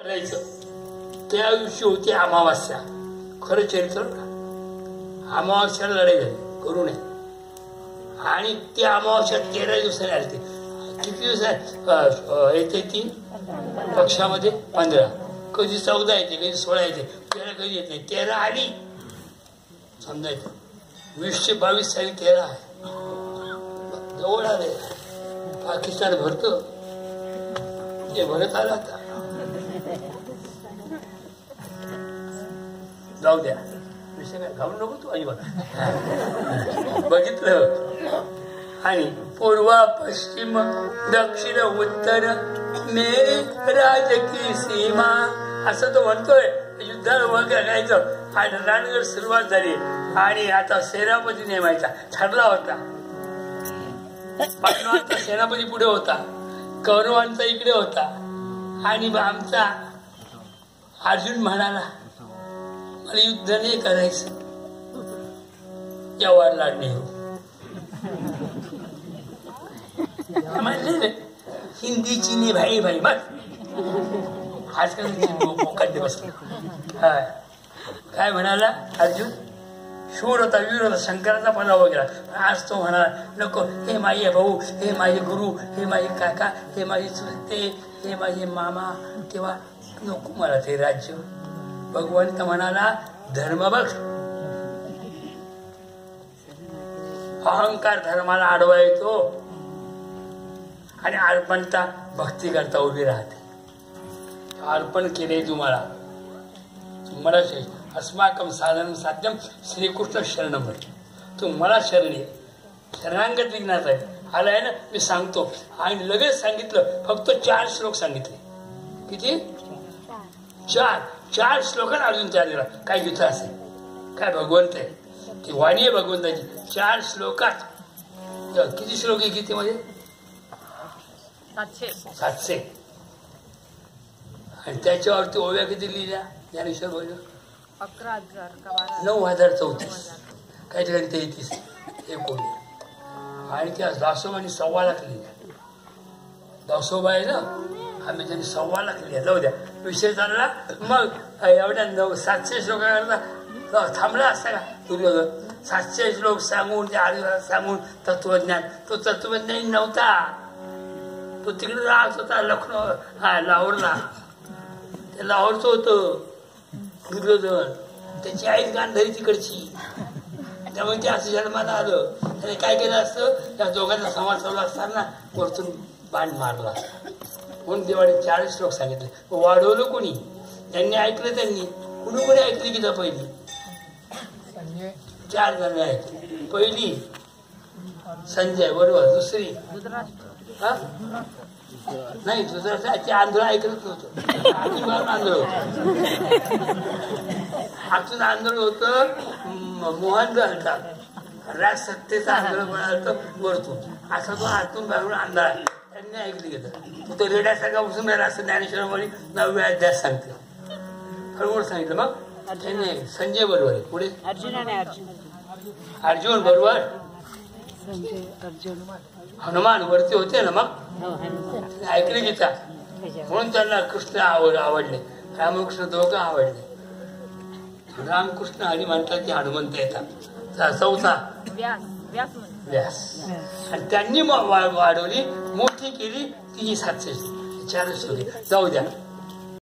त्या दिवशी होती अमावास्या. खरं चरित्र, अमावास्याला लढाई झाली करू नये. आणि त्या अमावास्या 13 दिवसाने आली. किती दिवस येते ती पक्षामध्ये? 15. कधी 14 येते, कधी 16 येते, 13 कधी येत नाही. 13 आली समजायचं. 2022 साली 13 आहे. जवळ आले. पाकिस्तान भरत ते भरत आला आता. जाऊ द्या, विषय काय घालू नको तू अजिबात. बघितलं. आणि पूर्व पश्चिम दक्षिण उत्तर मेरी राजकीय सीमा असं तो म्हणतोय. युद्धाला वगैरे करायचं आणि रणगड सुरुवात झाली. आणि आता सेनापती नेमायचा ठरला होता. पांडवांचा सेनापती पुढे होता, कौरवांचा इकडे होता. आणि आमचा अर्जुन म्हणाला मला युद्ध नाही करायचं. जवाहरलाल नेहरू म्हणले हिंदीची नाही भाई भाई बस. आजकाल मोकाट बसला. काय म्हणाला अर्जुन? शूर होता, वीर होता, शंकराचा पराभव केला. आज तो म्हणाला नको, हे माझे भाऊ, हे माझे गुरु, हे माझे काका, हे माझे चुलते, हे माझे मामा. तेव्हा नको मला ते राज्य. भगवंत म्हणाला धर्म बघ. अहंकार धर्माला आडवा येतो आणि अर्पणता भक्ती करता उभी राहते. अर्पण केले तुम्हाला अस्माकम साधन साध्यम श्रीकृष्ण शरणम. तू मला शरण ये. शरणांगत विघ्नात आहे आला आहे ना. मी सांगतो. आणि लगेच सांगितलं. फक्त 4 श्लोक सांगितले. किती? 4 श्लोकात अर्जुन तयार झाला. काय युद्ध असेल, काय भगवंत आहे, ती वाणी आहे भगवंताची. 4 श्लोकात. किती श्लोक आहे गीतेमध्ये? 700. आणि त्याच्यावरती ओव्या किती लिहिल्या ज्ञानेश्वर बोललो? 9,034. काही ठिकाणी 33 एक ओव्या. आणि त्या दासोबांनी 1.25 लाख लिहिल्या. दासोबा आहे ना, आम्ही त्यांनी 1.25 लाख लिहिल्या. जाऊ द्या, विषय चालला. मग एवढ्या 700 श्लोकांना थांबला असता का दुर्योधन? 700 श्लोक सांगून त्या आदिवासात सांगून तत्वज्ञान. तो तत्वज्ञानी नव्हता. तो तिकडे राहत होता लखनौ, लाहोरला. ते लाहोरचं होतं दुर्योधन. त्याची आई गांधारी तिकडची. त्यामुळे ते असं जन्माला आलं. त्याने काय केलं असतं, त्या दोघांचा संवाद चालू असताना वरतून बाण मारला असता. म्हणून देवाने 40 श्लोक सांगितले. वाढवलं कोणी? त्यांनी ऐकलं. त्यांनी कुणी ऐकली की पहिली? 4 जण ऐकली. पहिली संजय बरोबर. दुसरी नाही, दुसऱ्या आंधळ ऐकलंच नव्हतं. आंधळ होत. हातून आंधळ होत. मोहन झालता राज सत्तेचा आंधळ म्हणाल वरतून. असा तो हातून बाहेरून आंधळा आहे. त्यांनी ऐकली गेलं. तो रेड्यासारखा बसून राहिला असं ज्ञानेश्वर मध्ये 9व्या अध्यायात सांगते. हळूहळू सांगितलं. मग त्यांनी संजय बरोबर आहे. पुढे अर्जुन बरोबर. हनुमान वरती होते ना. मग ऐकली गीता. म्हणून त्यांना कृष्ण आवडले. रामकृष्ण दोघं आवडले. रामकृष्ण हरी म्हणतात की हनुमंत येतात. 4था व्यास. आणि त्यांनी वाढवली, मोठी केली. तिची 700 4 श्लोक. जाऊ द्या.